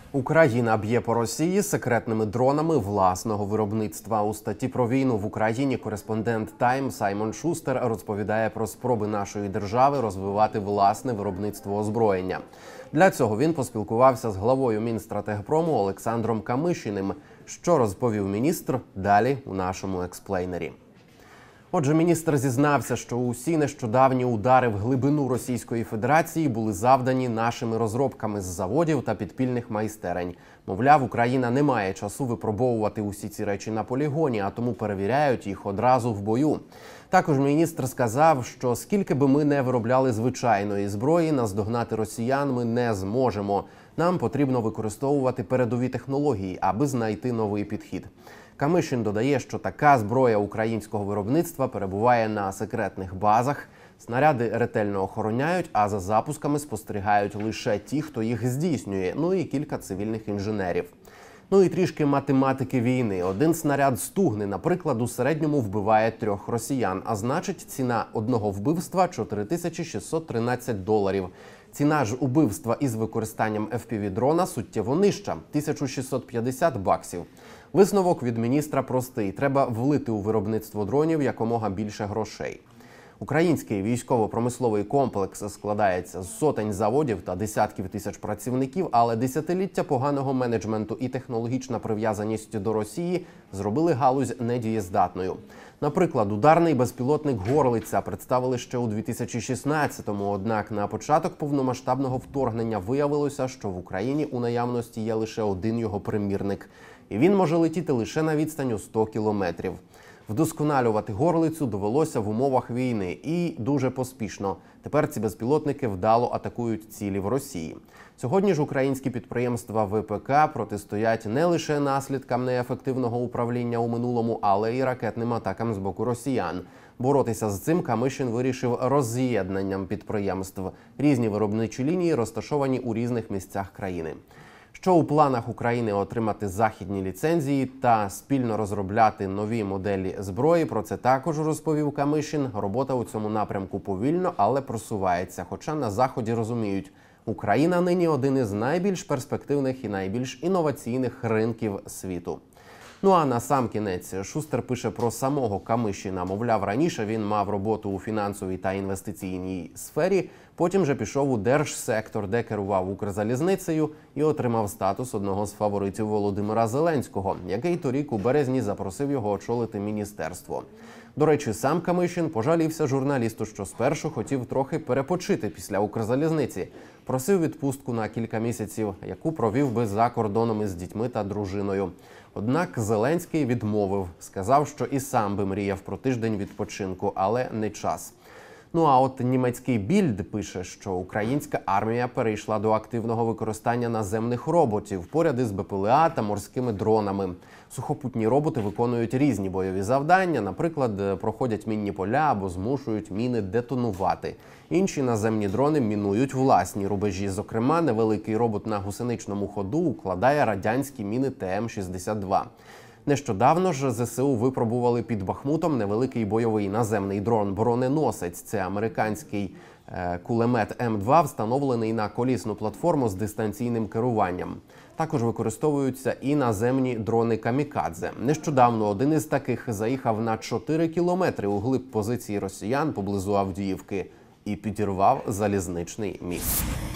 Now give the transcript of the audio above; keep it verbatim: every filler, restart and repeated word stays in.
Україна б'є по Росії секретними дронами власного виробництва. У статті про війну в Україні кореспондент Time Саймон Шустер розповідає про спроби нашої держави розвивати власне виробництво озброєння. Для цього він поспілкувався з главою Мінстратегпрому Олександром Камишиним. Що розповів міністр, далі у нашому експлейнері. Отже, міністр зізнався, що усі нещодавні удари в глибину Російської Федерації були завдані нашими розробками з заводів та підпільних майстерень. Мовляв, Україна не має часу випробовувати усі ці речі на полігоні, а тому перевіряють їх одразу в бою. Також міністр сказав, що скільки би ми не виробляли звичайної зброї, наздогнати росіян ми не зможемо. Нам потрібно використовувати передові технології, аби знайти новий підхід. Камишин додає, що така зброя українського виробництва перебуває на секретних базах, снаряди ретельно охороняють, а за запусками спостерігають лише ті, хто їх здійснює, ну і кілька цивільних інженерів. Ну і трішки математики війни. Один снаряд «Стугни», наприклад, у середньому вбиває трьох росіян, а значить ціна одного вбивства – чотири тисячі шістсот тринадцять доларів. Ціна ж убивства із використанням еф пі ві-дрона суттєво нижча – тисяча шістсот п'ятдесят баксів. Висновок від міністра простий – треба влити у виробництво дронів якомога більше грошей. Український військово-промисловий комплекс складається з сотень заводів та десятків тисяч працівників, але десятиліття поганого менеджменту і технологічна прив'язаність до Росії зробили галузь недієздатною. Наприклад, ударний безпілотник «Горлиця» представили ще у дві тисячі шістнадцятому, однак на початок повномасштабного вторгнення виявилося, що в Україні у наявності є лише один його примірник. І він може летіти лише на відстань у сто кілометрів. Вдосконалювати «Горлицю» довелося в умовах війни і дуже поспішно. Тепер ці безпілотники вдало атакують цілі в Росії. Сьогодні ж українські підприємства ве пе ка протистоять не лише наслідкам неефективного управління у минулому, але й ракетним атакам з боку росіян. Боротися з цим Камишин вирішив роз'єднанням підприємств. Різні виробничі лінії розташовані у різних місцях країни. Що у планах України отримати західні ліцензії та спільно розробляти нові моделі зброї, про це також розповів Камишин. Робота у цьому напрямку повільно, але просувається. Хоча на Заході розуміють, Україна нині один із найбільш перспективних і найбільш інноваційних ринків світу. Ну а на сам кінець Шустер пише про самого Камишина. Мовляв, раніше він мав роботу у фінансовій та інвестиційній сфері, потім же пішов у держсектор, де керував Укрзалізницею і отримав статус одного з фаворитів Володимира Зеленського, який торік у березні запросив його очолити міністерство. До речі, сам Камишин пожалівся журналісту, що спершу хотів трохи перепочити після Укрзалізниці. Просив відпустку на кілька місяців, яку провів би за кордоном із дітьми та дружиною. Однак Зеленський відмовив, сказав, що і сам би мріяв про тиждень відпочинку, але не час. Ну а от німецький Більд пише, що українська армія перейшла до активного використання наземних роботів поряд із бе пе ел а та морськими дронами. Сухопутні роботи виконують різні бойові завдання, наприклад, проходять мінні поля або змушують міни детонувати. Інші наземні дрони мінують власні рубежі. Зокрема, невеликий робот на гусеничному ходу укладає радянські міни те ем шістдесят два. Нещодавно ж зе се у випробували під Бахмутом невеликий бойовий наземний дрон-броненосець. Це американський е, кулемет ем два, встановлений на колісну платформу з дистанційним керуванням. Також використовуються і наземні дрони-камікадзе. Нещодавно один із таких заїхав на чотири кілометри у глиб позиції росіян поблизу Авдіївки і підірвав залізничний міст.